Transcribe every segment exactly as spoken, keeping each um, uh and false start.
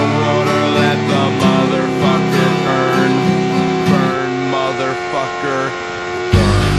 water, let the motherfucker burn. Burn, motherfucker, burn.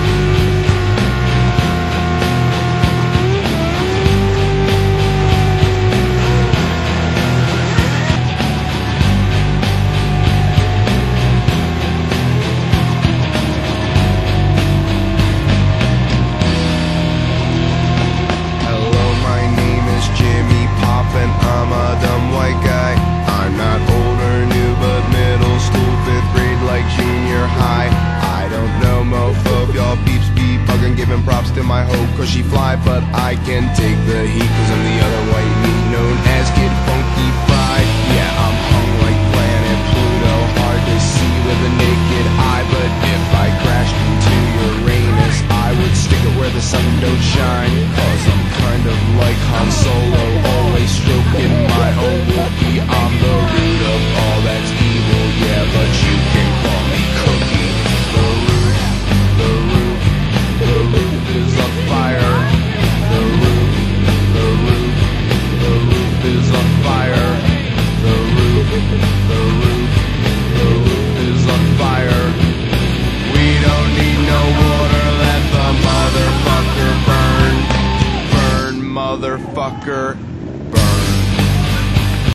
Hello, my name is Jimmy Pop and I'm a dumb white guy. I'm not old or new, but middle school, fifth grade, like junior high. I don't know, mofo, y'all beeps be bugging, giving props to my hoe, cause she fly, but I can take the heat, cause I'm the other white meat known as Kid Funky Fried. Yeah, I'm hung like planet Pluto, hard to see with a naked eye, but if I crashed into Uranus, I would stick it where the sun don't shine, cause I'm kind of like Han Solo, always stroking my own Wookiee. I'm the root of all that's evil, yeah, but you can call me Cookie. The roof, the roof, the roof is on fire. The roof, the roof, the roof is on fire. The roof, the roof, the roof is on fire. We don't need no water, let the motherfucker burn. Burn, motherfucker.